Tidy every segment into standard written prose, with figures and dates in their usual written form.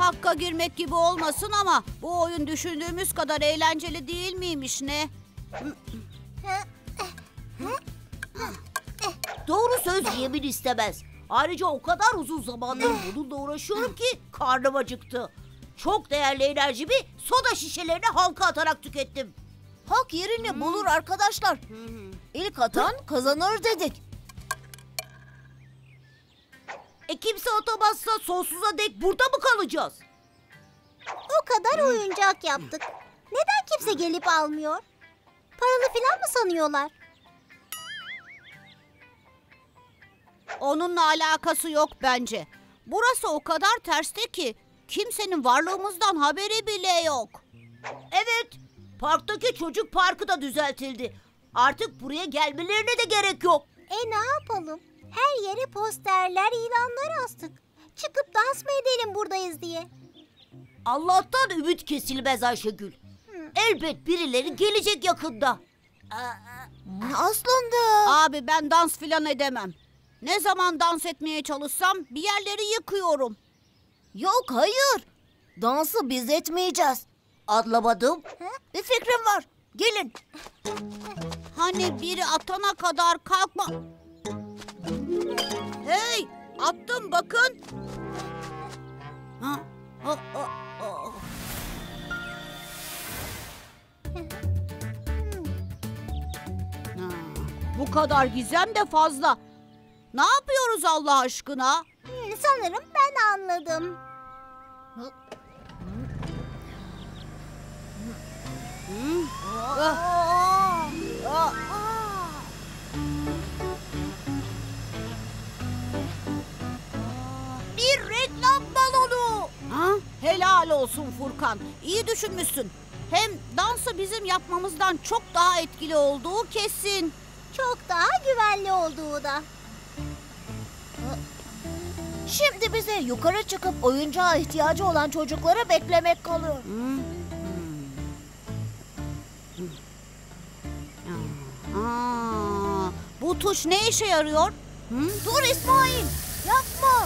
hakka girmek gibi olmasın ama bu oyun düşündüğümüz kadar eğlenceli değil miymiş ne? Doğru söz yemin istemez. Ayrıca o kadar uzun zamandır bununla uğraşıyorum ki karnım acıktı. Çok değerli enerjimi soda şişelerine halka atarak tükettim. Hak yerini bulur arkadaşlar. İlk atan kazanır dedik. Kimse atamazsa sonsuza dek burada mı kalacağız? O kadar oyuncak yaptık. Neden kimse gelip almıyor? Paralı falan mı sanıyorlar? Onunla alakası yok bence. Burası o kadar terste ki kimsenin varlığımızdan haberi bile yok. Evet, parktaki çocuk parkı da düzeltildi. Artık buraya gelmelerine de gerek yok. Ne yapalım? Her yere posterler, ilanlar astık. Çıkıp dans mı edelim buradayız diye. Allah'tan ümit kesilmez Ayşegül. Elbet birileri gelecek yakında. Aslında... Abi ben dans filan edemem. Ne zaman dans etmeye çalışsam bir yerleri yıkıyorum. Yok hayır. Dansı biz etmeyeceğiz. Anlamadım. Bir fikrim var. Gelin. Hani biri atana kadar kalkma. Hey, attım bakın. Ha, bu kadar gizem de fazla. Ne yapıyoruz Allah aşkına? Sanırım ben anladım. Bir reklam balonu. Ha? Helal olsun Furkan. İyi düşünmüşsün. Hem dansı bizim yapmamızdan çok daha etkili olduğu kesin. Çok daha güvenli olduğu da. Şimdi bize yukarı çıkıp oyuncağa ihtiyacı olan çocukları beklemek kalıyor. Bu tuş ne işe yarıyor? Dur İsmail, yapma.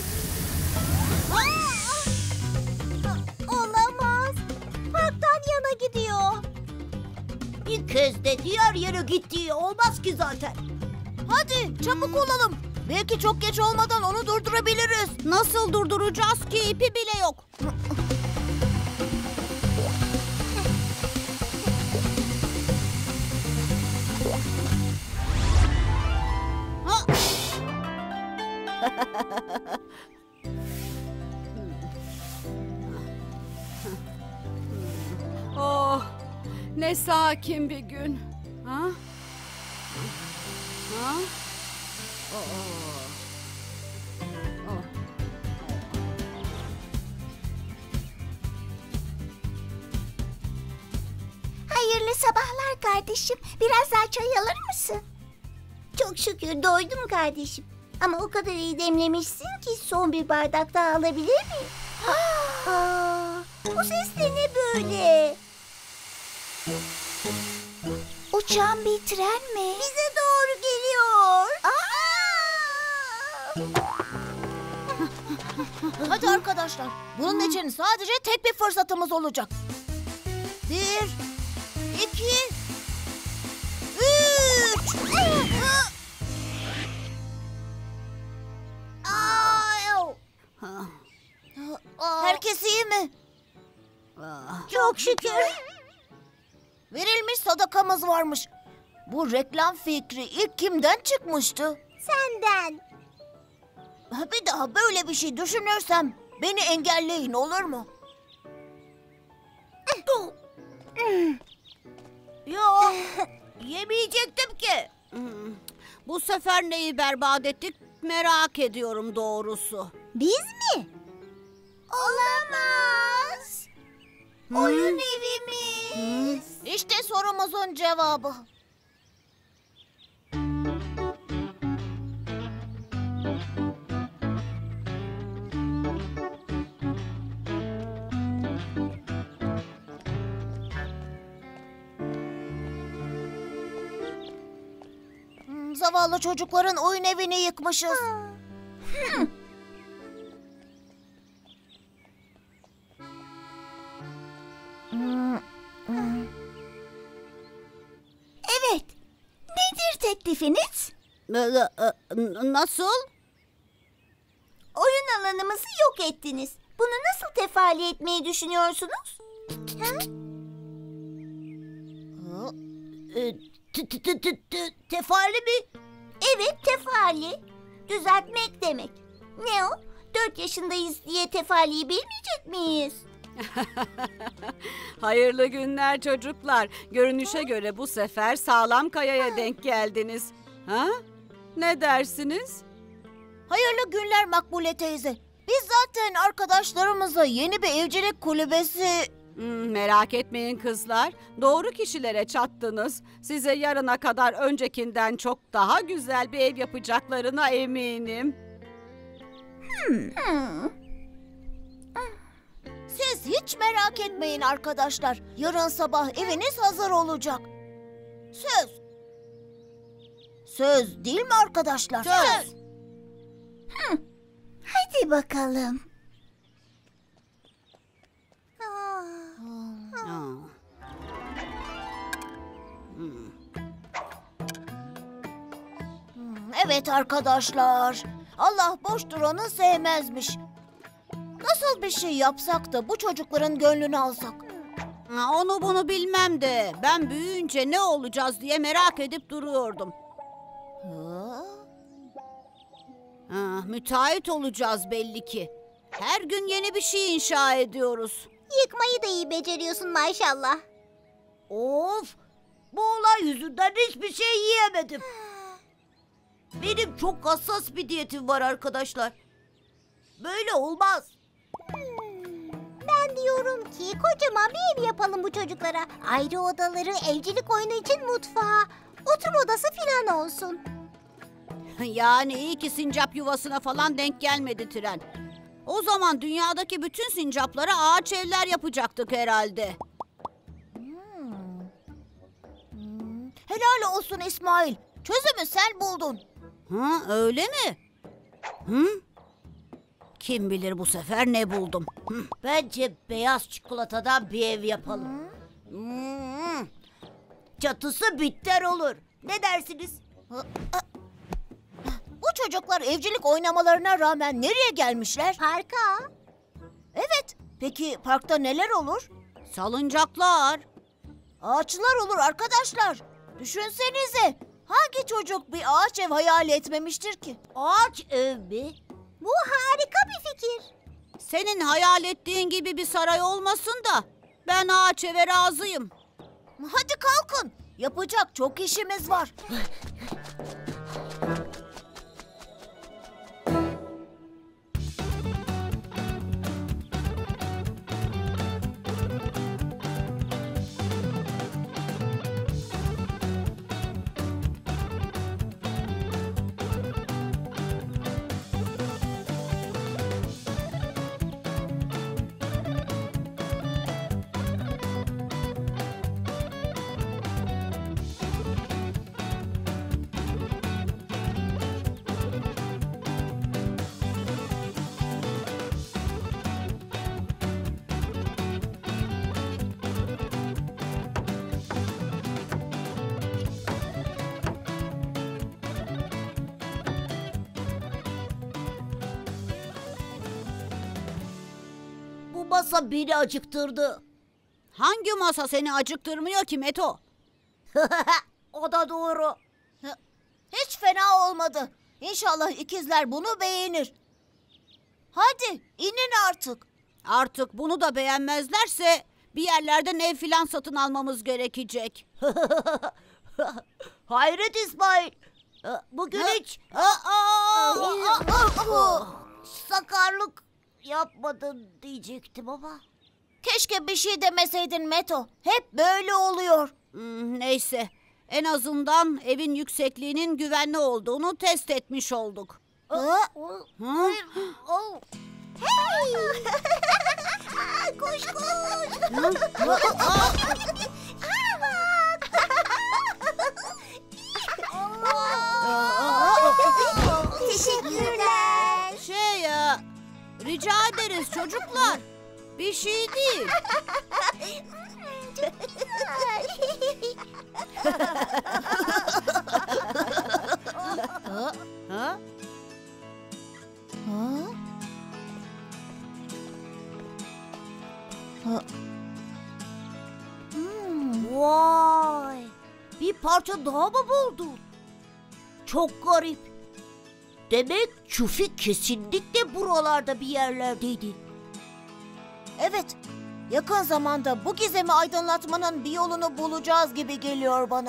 Olamaz. Parktan yana gidiyor. Bir kez de diğer yere gittiği olmaz ki zaten. Hadi çabuk olalım. Belki çok geç olmadan onu durdurabiliriz. Nasıl durduracağız ki ipi bile yok. Oh, ne sakin bir gün. Ha? Ha? Hayırlı sabahlar kardeşim. Biraz daha çay alır mısın? Çok şükür doydum kardeşim. Ama o kadar iyi demlemişsin ki son bir bardak daha alabilir miyim? Bu ses de ne böyle? Uçan bir tren mi? Bize doğru geliyor. Hadi arkadaşlar. Bunun için sadece tek bir fırsatımız olacak. 1, 2, 3. Herkes iyi mi? Çok şükür. Verilmiş sadakamız varmış. Bu reklam fikri ilk kimden çıkmıştı? Senden. Bir daha böyle bir şey düşünürsem beni engelleyin, olur mu? Yok, yemeyecektim ki. Bu sefer neyi berbat ettik merak ediyorum doğrusu. Biz mi? Olamaz. Oyun evimiz. İşte sorumuzun cevabı. Zavallı çocukların oyun evini yıkmışız. teklifiniz? Nasıl? Oyun alanımızı yok ettiniz. Bunu nasıl teferruat etmeyi düşünüyorsunuz? Tefali mi? Evet, teferruat. Düzeltmek demek. Ne o? 4 yaşındayız diye teferruatı bilmeyecek miyiz? Hayırlı günler çocuklar. Görünüşe göre bu sefer sağlam kayaya denk geldiniz. Ha? Ne dersiniz? Hayırlı günler Makbule teyze. Biz zaten arkadaşlarımızla yeni bir evcilik kulübesi... Merak etmeyin kızlar. Doğru kişilere çattınız. Size yarına kadar öncekinden çok daha güzel bir ev yapacaklarına eminim. Siz hiç merak etmeyin arkadaşlar. Yarın sabah eviniz hazır olacak. Söz. Söz değil mi arkadaşlar? Söz. Hadi bakalım. Evet arkadaşlar. Allah boş duranı sevmezmiş. Nasıl bir şey yapsak da bu çocukların gönlünü alsak? Onu bunu bilmem de ben büyüyünce ne olacağız diye merak edip duruyordum. Müteahhit olacağız belli ki. Her gün yeni bir şey inşa ediyoruz. Yıkmayı da iyi beceriyorsun maşallah. Of! Bu olay yüzünden hiçbir şey yiyemedim. Benim çok hassas bir diyetim var arkadaşlar. Böyle olmaz. Ben diyorum ki kocaman bir ev yapalım bu çocuklara. Ayrı odaları, evcilik oyunu için mutfağı, oturma odası falan olsun. Yani iyi ki sincap yuvasına falan denk gelmedi tren. O zaman dünyadaki bütün sincaplara ağaç evler yapacaktık herhalde. Helal olsun İsmail. Çözümü sen buldun. Öyle mi? Kim bilir bu sefer ne buldum. Bence beyaz çikolatadan bir ev yapalım. Çatısı bitter olur. Ne dersiniz? Bu çocuklar evcilik oynamalarına rağmen nereye gelmişler? Parka. Evet. Peki parkta neler olur? Salıncaklar. Ağaçlar olur arkadaşlar. Düşünsenize. Hangi çocuk bir ağaç ev hayal etmemiştir ki? Ağaç ev mi? Bu harika bir fikir. Senin hayal ettiğin gibi bir saray olmasın da ben ağaç eve razıyım. Hadi kalkın. Yapacak çok işimiz var. Bu masa beni acıktırdı. Hangi masa seni acıktırmıyor ki Meto? O da doğru. Hiç fena olmadı. İnşallah ikizler bunu beğenir. Hadi inin artık. Artık bunu da beğenmezlerse bir yerlerden ev filan satın almamız gerekecek. Hayret İsmail. Bugün hiç sakarlık yapmadın diyecektim ama. Keşke bir şey demeseydin Meto. Hep böyle oluyor. Neyse. En azından evin yüksekliğinin güvenli olduğunu test etmiş olduk. Hey! Koş koş. Teşekkürler. Rica ederiz çocuklar. Bir şey değil. Çok güzel. Ha? Ha? Ha? Ha? Vay! Bir parça daha mı buldun? Çok garip. Demek Çufi kesinlikle buralarda bir yerlerdeydi. Evet, yakın zamanda bu gizemi aydınlatmanın bir yolunu bulacağız gibi geliyor bana.